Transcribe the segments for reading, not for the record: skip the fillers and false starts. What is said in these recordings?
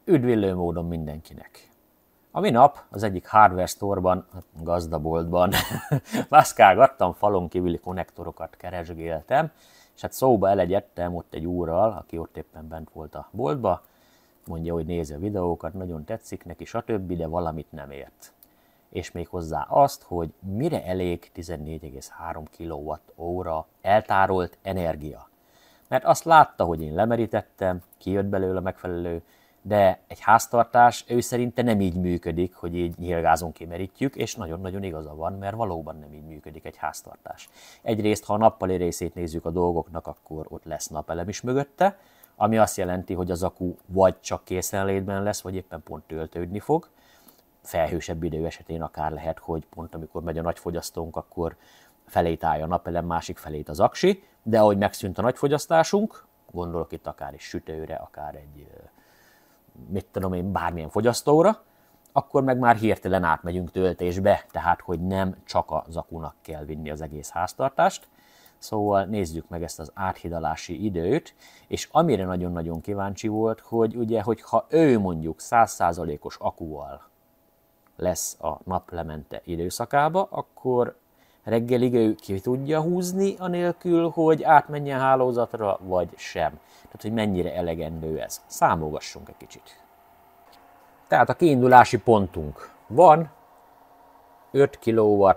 Üdvillő módon mindenkinek! A minap az egyik hardware store-ban, gazdaboltban mászkálgattam, falon kívüli konnektorokat keresgéltem, és hát szóba elegyedtem ott egy úrral, aki ott éppen bent volt a boltba, mondja, hogy nézi a videókat, nagyon tetszik neki, stb., de valamit nem ért. És még hozzá azt, hogy mire elég 14,3 kWh eltárolt energia. Mert azt látta, hogy én lemerítettem, kijött belőle megfelelő, de egy háztartás ő szerinte nem így működik, hogy így nyílgázon kimerítjük, és nagyon-nagyon igaza van, mert valóban nem így működik egy háztartás. Egyrészt, ha a nappali részét nézzük a dolgoknak, akkor ott lesz napelem is mögötte, ami azt jelenti, hogy az akku vagy csak készenlétben lesz, vagy éppen pont töltődni fog. Felhősebb idő esetén akár lehet, hogy pont amikor megy a nagyfogyasztónk, akkor felét állja a napelem, másik felét az aksi, de ahogy megszűnt a nagyfogyasztásunk, gondolok itt akár egy sütőre, akár egy mit tudom én, bármilyen fogyasztóra, akkor meg már hirtelen átmegyünk töltésbe, tehát hogy nem csak az akunak kell vinni az egész háztartást. Szóval nézzük meg ezt az áthidalási időt, és amire nagyon-nagyon kíváncsi volt, hogy ugye, hogyha ő mondjuk 100%-os akuval lesz a naplemente időszakába, akkor reggelig ő ki tudja húzni anélkül, hogy átmenjen hálózatra, vagy sem. Tehát, hogy mennyire elegendő ez. Számolgassunk egy kicsit. Tehát a kiindulási pontunk van 5 kW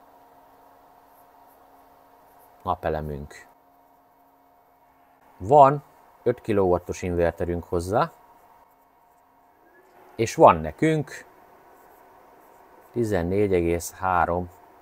napelemünk. Van 5 kW-os inverterünk hozzá, és van nekünk 14,3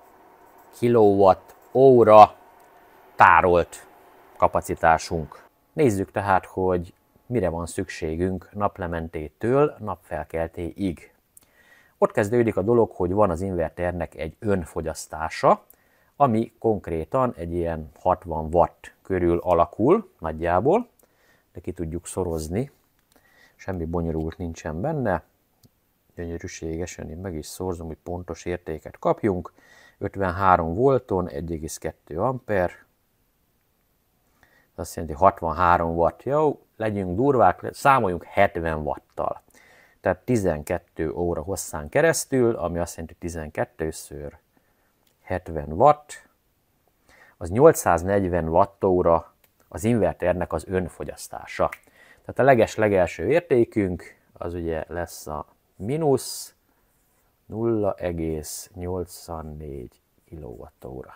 kWh tárolt kapacitásunk. Nézzük tehát, hogy mire van szükségünk naplementétől napfelkeltéig. Ott kezdődik a dolog, hogy van az inverternek egy önfogyasztása, ami konkrétan egy ilyen 60 watt körül alakul nagyjából, de ki tudjuk szorozni, semmi bonyolult nincsen benne, gyönyörűségesen én meg is szorzom, hogy pontos értéket kapjunk, 53 volton 1,2 amper, azt jelenti 63 watt, jó, legyünk durvák, számoljunk 70 watttal. Tehát 12 óra hosszán keresztül, ami azt jelenti 12-ször 70 watt, az 840 wattóra az inverternek az önfogyasztása. Tehát a leges-legelső értékünk az ugye lesz a mínusz 0,84 kWh.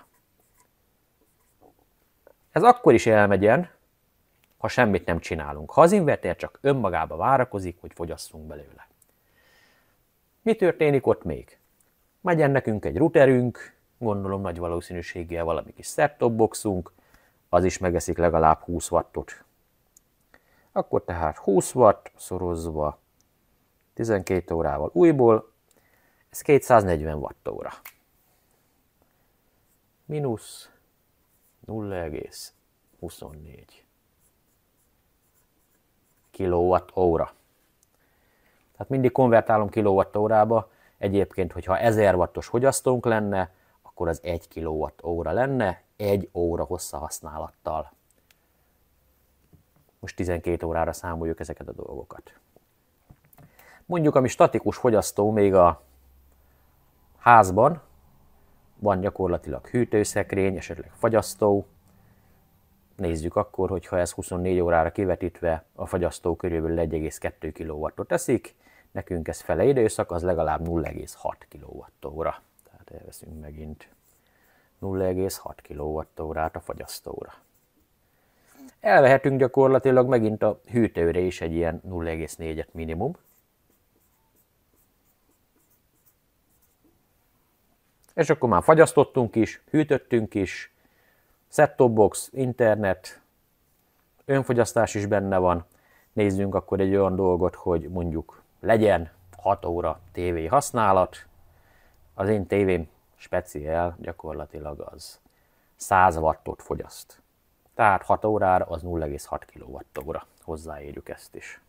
Ez akkor is elmegyen, ha semmit nem csinálunk. Ha az inverter csak önmagába várakozik, hogy fogyasszunk belőle. Mi történik ott még? Megyen nekünk egy routerünk, gondolom nagy valószínűséggel valami kis set-top boxunk, az is megeszik legalább 20 wattot. Akkor tehát 20 watt szorozva 12 órával újból, ez 240 wattóra. Mínusz 0,24 kWh. Tehát mindig konvertálom kilowattórába. Egyébként, hogyha 1000 wattos fogyasztónk lenne, akkor az 1 kWh lenne, 1 óra hosszahasználattal. Most 12 órára számoljuk ezeket a dolgokat. Mondjuk, ami statikus fogyasztó még a házban, van gyakorlatilag hűtőszekrény, esetleg fagyasztó. Nézzük akkor, hogyha ez 24 órára kivetítve a fagyasztó körülbelül 1,2 kW-ot teszik, nekünk ez fele időszak, az legalább 0,6 kWh. Tehát elveszünk megint 0,6 kWh-t a fagyasztóra. Elvehetünk gyakorlatilag megint a hűtőre is egy ilyen 0,4-et minimum. És akkor már fagyasztottunk is, hűtöttünk is, set-top box, internet, önfogyasztás is benne van. Nézzünk akkor egy olyan dolgot, hogy mondjuk legyen 6 óra tévé használat. Az én tévém speciál gyakorlatilag az 100 wattot fogyaszt. Tehát 6 órára az 0,6 kWh. Hozzáérjük ezt is.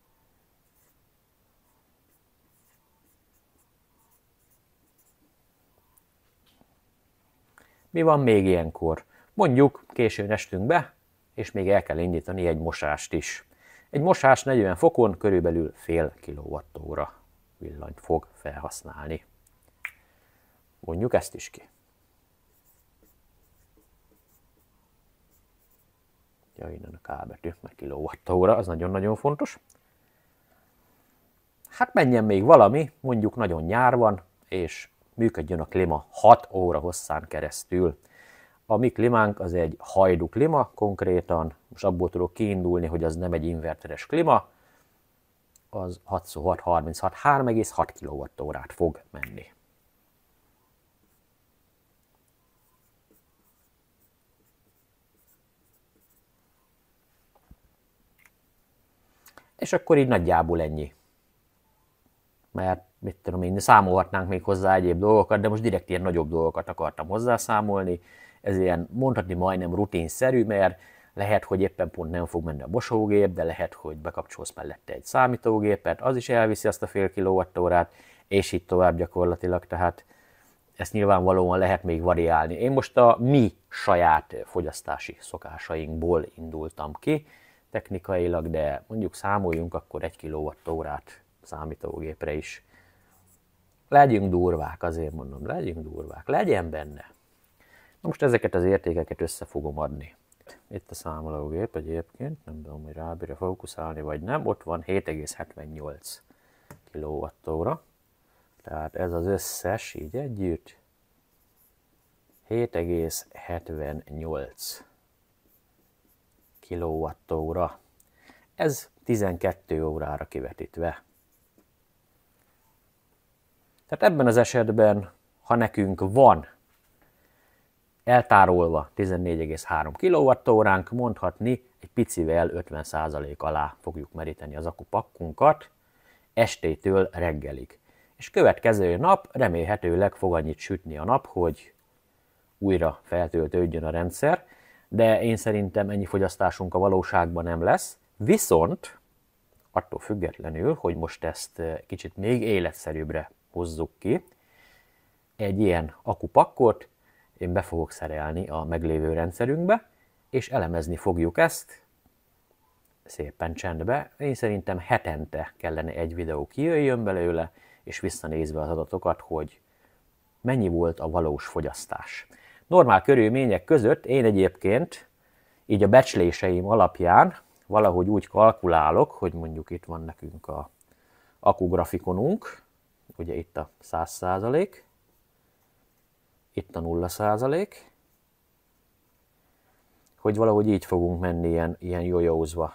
Mi van még ilyenkor? Mondjuk későn estünk be, és még el kell indítani egy mosást is. Egy mosás 40 fokon körülbelül fél kilovattóra villanyt fog felhasználni. Mondjuk ezt is ki. Ja, innen a K betű, meg kilowattóra, az nagyon-nagyon fontos. Hát menjen még valami, mondjuk nagyon nyár van, és működjön a klíma 6 óra hosszán keresztül. A mi klímánk az egy hajdu klíma konkrétan, most abból tudok kiindulni, hogy az nem egy inverteres klíma, az 6x6, 3,6 kWh-t fog menni. És akkor így nagyjából ennyi. Mert mit tudom én, számolhatnánk még hozzá egyéb dolgokat, de most direkt ilyen nagyobb dolgokat akartam hozzászámolni. Ez ilyen mondhatni majdnem rutinszerű, mert lehet, hogy éppen pont nem fog menni a mosógép, de lehet, hogy bekapcsolsz mellette egy számítógépet, az is elviszi azt a fél kilowattórát, és így tovább gyakorlatilag, tehát ezt nyilvánvalóan lehet még variálni. Én most a mi saját fogyasztási szokásainkból indultam ki technikailag, de mondjuk számoljunk akkor 1 kilowattórát számítógépre is. Legyünk durvák, azért mondom, legyünk durvák, legyen benne. Na most ezeket az értékeket össze fogom adni. Itt a számológép egyébként, nem tudom, hogy rábírja fókuszálni vagy nem, ott van 7,78 kWh. Tehát ez az összes így együtt 7,78 kWh. Ez 12 órára kivetítve. Tehát ebben az esetben, ha nekünk van eltárolva 14,3 kWh-nk, mondhatni egy picivel 50% alá fogjuk meríteni az akupakkunkat estétől reggelig. És következő nap remélhetőleg fog annyit sütni a nap, hogy újra feltöltődjön a rendszer, de én szerintem ennyi fogyasztásunk a valóságban nem lesz, viszont attól függetlenül, hogy most ezt kicsit még életszerűbbre hozzuk ki, egy ilyen akupakkot én be fogok szerelni a meglévő rendszerünkbe, és elemezni fogjuk ezt szépen csendbe. Én szerintem hetente kellene egy videó kijöjjön belőle, és visszanézve az adatokat, hogy mennyi volt a valós fogyasztás. Normál körülmények között én egyébként így a becsléseim alapján valahogy úgy kalkulálok, hogy mondjuk itt van nekünk a akugrafikonunk, ugye itt a 100%, itt a 0%, hogy valahogy így fogunk menni ilyen jojózva.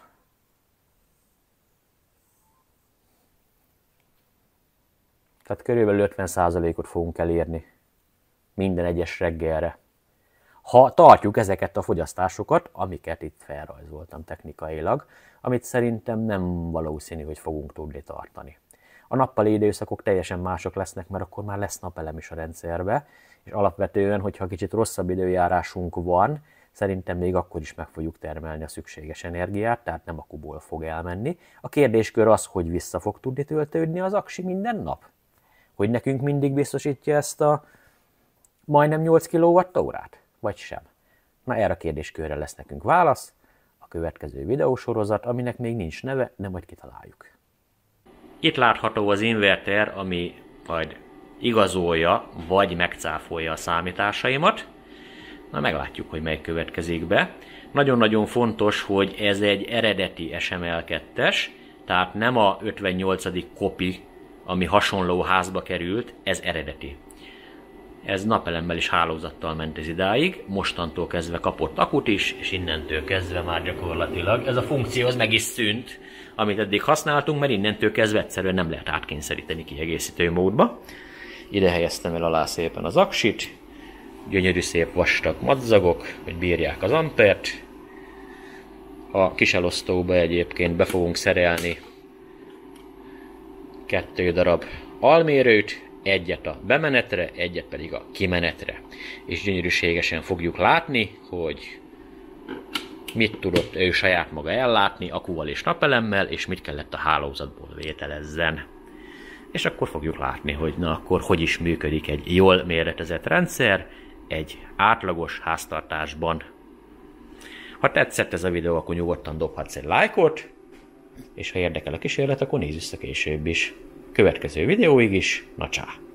Tehát körülbelül 50%-ot fogunk elérni minden egyes reggelre. Ha tartjuk ezeket a fogyasztásokat, amiket itt felrajzoltam technikailag, amit szerintem nem valószínű, hogy fogunk tudni tartani. A nappali időszakok teljesen mások lesznek, mert akkor már lesz napelem is a rendszerbe, és alapvetően, hogyha kicsit rosszabb időjárásunk van, szerintem még akkor is meg fogjuk termelni a szükséges energiát, tehát nem akuból fog elmenni. A kérdéskör az, hogy vissza fog tudni töltődni az aksi minden nap? Hogy nekünk mindig biztosítja ezt a majdnem 8 kWh-t? Vagy sem? Na erre a kérdéskörre lesz nekünk válasz, a következő videósorozat, aminek még nincs neve, de majd kitaláljuk. Itt látható az inverter, ami majd igazolja, vagy megcáfolja a számításaimat. Na meglátjuk, hogy melyik következik be. Nagyon-nagyon fontos, hogy ez egy eredeti SML2-es, tehát nem a 58. kopi, ami hasonló házba került, ez eredeti. Ez napelemmel és hálózattal ment ez idáig, mostantól kezdve kapott akut is, és innentől kezdve már gyakorlatilag ez a funkció az meg is szűnt, amit eddig használtunk, mert innentől kezdve egyszerűen nem lehet átkényszeríteni kiegészítő módba. Ide helyeztem el alá szépen az aksit, gyönyörű szép vastag madzagok, hogy bírják az ampert. A kiselosztóba egyébként be fogunk szerelni 2 darab almérőt, egyet a bemenetre, egyet pedig a kimenetre. És gyönyörűségesen fogjuk látni, hogy mit tudott ő saját maga ellátni akuval és napelemmel, és mit kellett a hálózatból vételezzen. És akkor fogjuk látni, hogy na akkor hogy is működik egy jól méretezett rendszer egy átlagos háztartásban. Ha tetszett ez a videó, akkor nyugodtan dobhatsz egy lájkot, és ha érdekel a kísérlet, akkor nézz vissza később is. Következő videóig is, na csá!